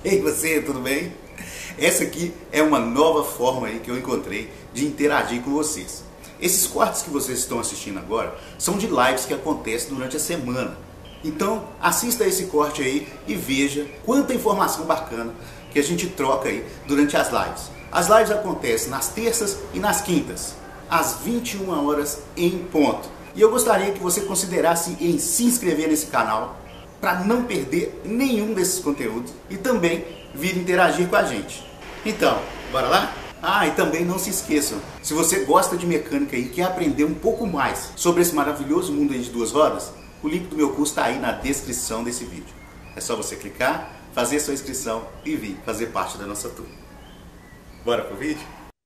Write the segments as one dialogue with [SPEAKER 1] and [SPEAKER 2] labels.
[SPEAKER 1] Ei, você, tudo bem? Essa aqui é uma nova forma aí que eu encontrei de interagir com vocês. Esses cortes que vocês estão assistindo agora são de lives que acontecem durante a semana. Então, assista esse corte aí e veja quanta informação bacana que a gente troca aí durante as lives. As lives acontecem nas terças e nas quintas, às 21 horas em ponto. E eu gostaria que você considerasse em se inscrever nesse canal para não perder nenhum desses conteúdos e também vir interagir com a gente. Então, bora lá? Ah, e também não se esqueçam, se você gosta de mecânica e quer aprender um pouco mais sobre esse maravilhoso mundo aí de duas rodas, o link do meu curso está aí na descrição desse vídeo. É só você clicar, fazer sua inscrição e vir fazer parte da nossa turma. Bora pro vídeo?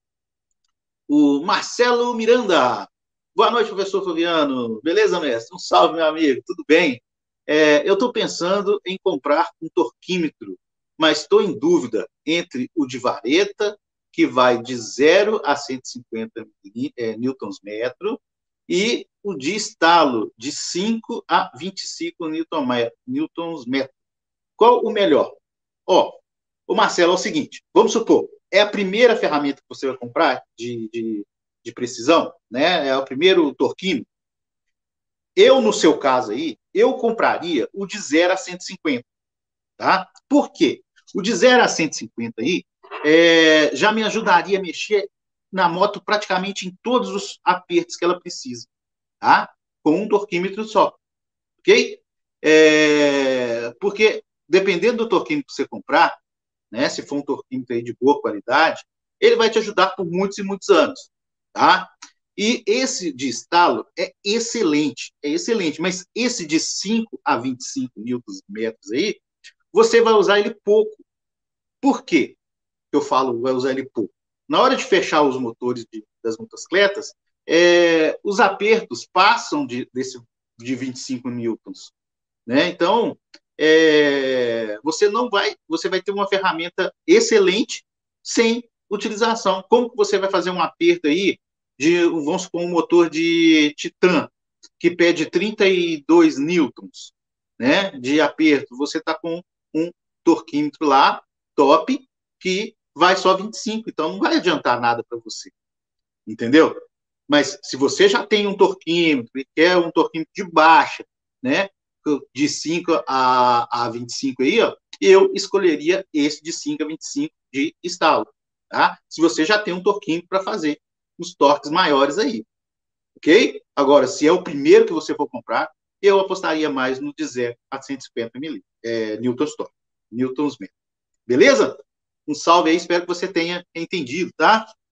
[SPEAKER 2] O Marcelo Miranda. Boa noite, professor Flaviano. Beleza, mestre? Um salve, meu amigo. Tudo bem? Eu estou pensando em comprar um torquímetro, mas estou em dúvida entre o de vareta, que vai de 0 a 150 newtons metro, e o de estalo, de 5 a 25 newtons metro. Qual o melhor? Ó, o Marcelo, é o seguinte, vamos supor, é a primeira ferramenta que você vai comprar de precisão, né? É o primeiro torquímetro. Eu, no seu caso aí, eu compraria o de 0 a 150, tá? Por quê? O de 0 a 150 aí já me ajudaria a mexer na moto praticamente em todos os apertos que ela precisa, tá? Com um torquímetro só, ok? Porque dependendo do torquímetro que você comprar, né, se for um torquímetro aí de boa qualidade, ele vai te ajudar por muitos e muitos anos, tá? E esse de estalo é excelente, mas esse de 5 a 25 newtons metros aí, você vai usar ele pouco. Por quê? Eu falo vai usar ele pouco. Na hora de fechar os motores das motocicletas, os apertos passam de 25 newtons, né? Então, você vai ter uma ferramenta excelente sem utilização. Como que você vai fazer um aperto aí vamos supor, um motor de Titan, que pede 32 newtons, né, de aperto? Você está com um torquímetro lá, top, que vai só 25, então não vai adiantar nada para você, entendeu? Mas se você já tem um torquímetro e quer um torquímetro de baixa, né, de 5 a 25 aí, ó, eu escolheria esse de 5 a 25 de estalo, tá? Se você já tem um torquímetro para fazer os torques maiores aí, ok? Agora, se é o primeiro que você for comprar, eu apostaria mais no de 0 a 150 newtons torque, newtons metro. Beleza? Um salve aí, espero que você tenha entendido, tá?